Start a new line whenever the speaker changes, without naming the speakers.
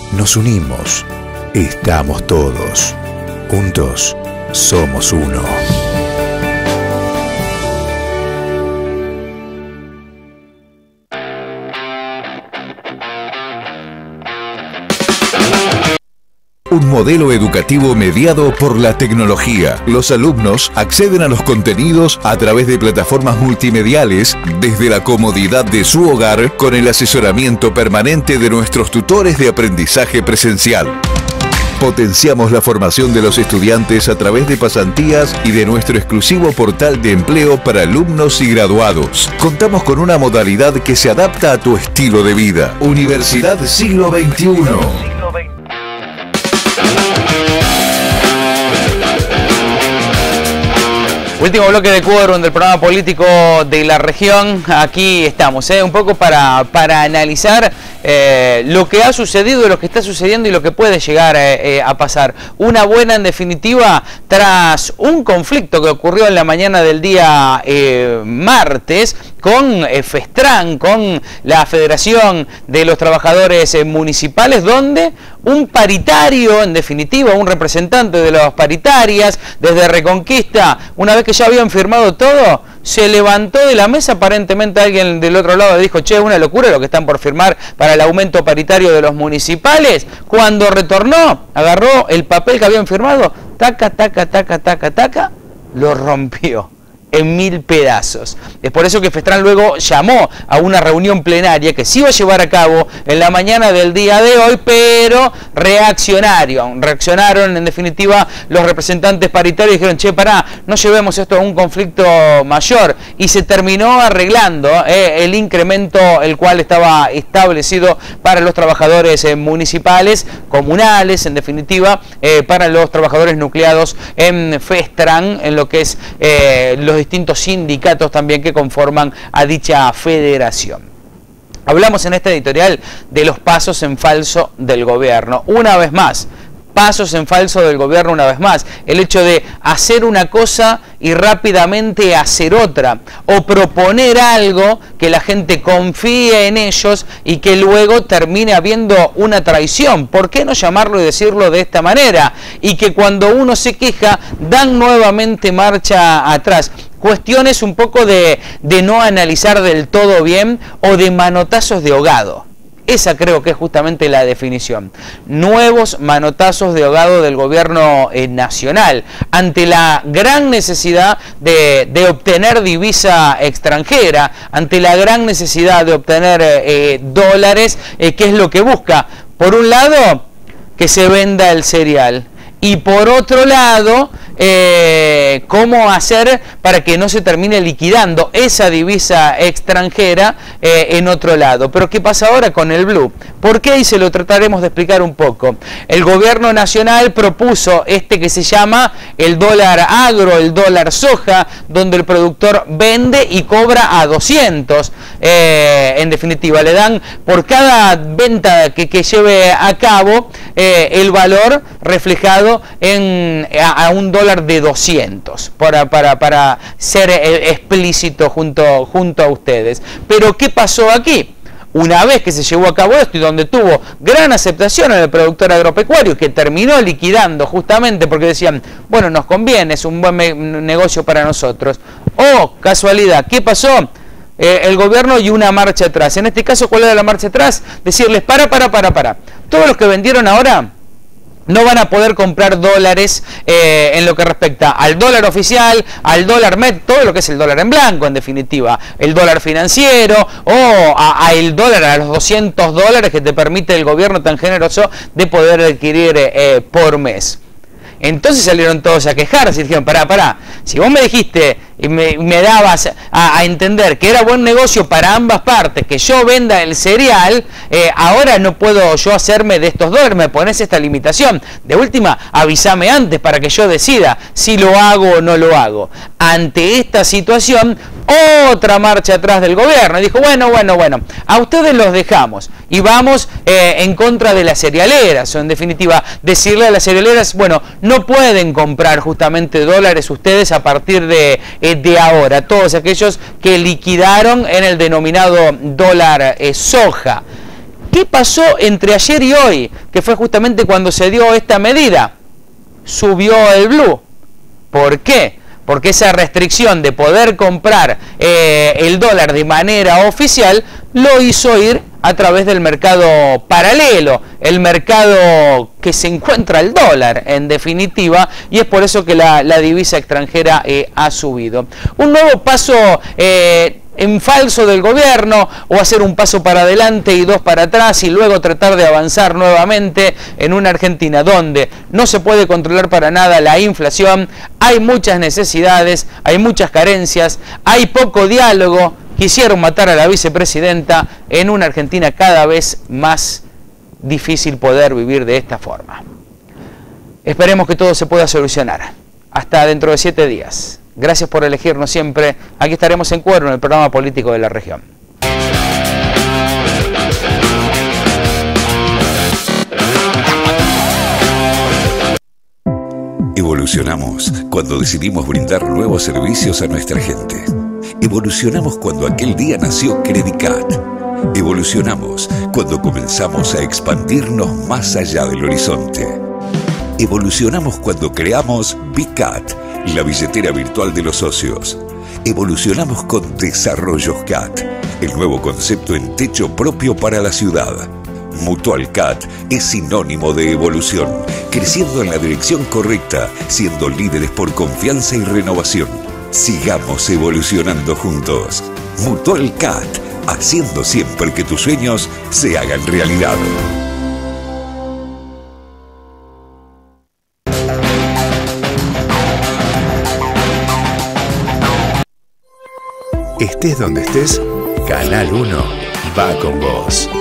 nos unimos, estamos todos. Juntos somos uno. Un modelo educativo mediado por la tecnología. Los alumnos acceden a los contenidos a través de plataformas multimediales desde la comodidad de su hogar con el asesoramiento permanente de nuestros tutores de aprendizaje presencial. Potenciamos la formación de los estudiantes a través de pasantías y de nuestro exclusivo portal de empleo para alumnos y graduados. Contamos con una modalidad que se adapta a tu estilo de vida. Universidad Siglo XXI.
Último bloque de quórum del programa político de la región. Aquí estamos, un poco para analizar lo que ha sucedido, lo que está sucediendo y lo que puede llegar a pasar. Una buena, en definitiva, tras un conflicto que ocurrió en la mañana del día martes con Festran, con la Federación de los Trabajadores Municipales, donde un paritario, en definitiva, un representante de las paritarias, desde Reconquista, una vez que ya habían firmado todo, se levantó de la mesa. Aparentemente alguien del otro lado dijo: che, una locura lo que están por firmar para el aumento paritario de los municipales. Cuando retornó, agarró el papel que habían firmado, taca, taca, taca, taca, taca, lo rompió en 1000 pedazos. Es por eso que Festran luego llamó a una reunión plenaria que se iba a llevar a cabo en la mañana del día de hoy, pero reaccionaron en definitiva los representantes paritarios y dijeron: che, pará, no llevemos esto a un conflicto mayor, y se terminó arreglando el incremento el cual estaba establecido para los trabajadores municipales, comunales, en definitiva, para los trabajadores nucleados en Festran, en lo que es los distintos sindicatos también que conforman a dicha federación. Hablamos en este editorial de los pasos en falso del gobierno. Una vez más, pasos en falso del gobierno una vez más. El hecho de hacer una cosa y rápidamente hacer otra, o proponer algo que la gente confíe en ellos y que luego termine habiendo una traición. ¿Por qué no llamarlo y decirlo de esta manera? Y que cuando uno se queja, dan nuevamente marcha atrás. Cuestiones un poco de no analizar del todo bien, o de manotazos de ahogado. Esa creo que es justamente la definición. Nuevos manotazos de ahogado del gobierno nacional ante la gran necesidad de obtener divisa extranjera, ante la gran necesidad de obtener dólares. ¿Qué es lo que busca? Por un lado, que se venda el cereal. Y por otro lado, cómo hacer para que no se termine liquidando esa divisa extranjera en otro lado. Pero ¿qué pasa ahora con el blue? ¿Por qué? Y se lo trataremos de explicar un poco. El gobierno nacional propuso que se llama el dólar agro, el dólar soja, donde el productor vende y cobra a 200. En definitiva, le dan por cada venta que lleve a cabo el valor reflejado a un dólar de 200, para ser explícito junto a ustedes. Pero ¿qué pasó aquí? Una vez que se llevó a cabo esto y donde tuvo gran aceptación en el productor agropecuario, que terminó liquidando justamente porque decían: bueno, nos conviene, es un buen negocio para nosotros. Oh, casualidad, ¿qué pasó? El gobierno y una marcha atrás. En este caso, ¿cuál era la marcha atrás? Decirles: para. Todos los que vendieron ahora no van a poder comprar dólares en lo que respecta al dólar oficial, al dólar MED, todo lo que es el dólar en blanco, en definitiva, el dólar financiero, o el dólar, a los 200 dólares que te permite el gobierno tan generoso de poder adquirir por mes. Entonces salieron todos a quejarse y dijeron: pará, si vos me dijiste y me dabas a entender que era buen negocio para ambas partes, que yo venda el cereal, ahora no puedo yo hacerme de estos dólares, me pones esta limitación. De última, avísame antes para que yo decida si lo hago o no lo hago. Ante esta situación, otra marcha atrás del gobierno. Dijo: bueno, a ustedes los dejamos y vamos en contra de las cerealeras, o en definitiva, decirle a las cerealeras: bueno, no pueden comprar justamente dólares ustedes a partir de ahora, todos aquellos que liquidaron en el denominado dólar soja. ¿Qué pasó entre ayer y hoy? Que fue justamente cuando se dio esta medida. Subió el blue. ¿Por qué? Porque esa restricción de poder comprar el dólar de manera oficial lo hizo ir a través del mercado paralelo, el mercado que se encuentra el dólar en definitiva, y es por eso que la divisa extranjera ha subido. Un nuevo paso en falso del gobierno, o hacer un paso para adelante y dos para atrás y luego tratar de avanzar nuevamente en una Argentina donde no se puede controlar para nada la inflación, hay muchas necesidades, hay muchas carencias, hay poco diálogo. Quisieron matar a la vicepresidenta, en una Argentina cada vez más difícil poder vivir de esta forma. Esperemos que todo se pueda solucionar. Hasta dentro de 7 días. Gracias por elegirnos siempre. Aquí estaremos en Cuerno, en el programa político de la región.
Evolucionamos cuando decidimos brindar nuevos servicios a nuestra gente. Evolucionamos cuando aquel día nació Credicat. Evolucionamos cuando comenzamos a expandirnos más allá del horizonte. Evolucionamos cuando creamos BCAT, la billetera virtual de los socios. Evolucionamos con Desarrollos CAT, el nuevo concepto en techo propio para la ciudad. Mutual CAT es sinónimo de evolución, creciendo en la dirección correcta, siendo líderes por confianza y renovación. Sigamos evolucionando juntos. Mutual CAT, haciendo siempre que tus sueños se hagan realidad. Estés donde estés, Canal 1 va con vos.